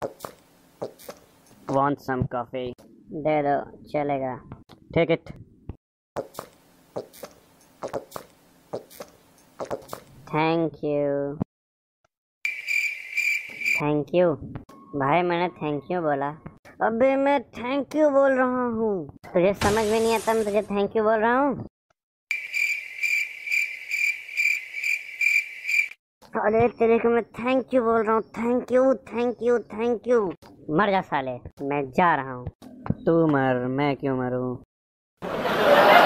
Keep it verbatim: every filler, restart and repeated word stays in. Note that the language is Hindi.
Want some coffee? दे दो, चलेगा। Take it. Thank you. Thank you भाई, मैंने थैंक यू बोला। अबे मैं थैंक यू बोल रहा हूँ, तुझे समझ में नहीं आता मैं तुझे थैंक यू बोल रहा हूँ? अरे तेरे को मैं थैंक यू बोल रहा हूँ, thank you thank you thank you. मर जा साले, मैं जा रहा हूँ। तू मर, मैं क्यों मरूं?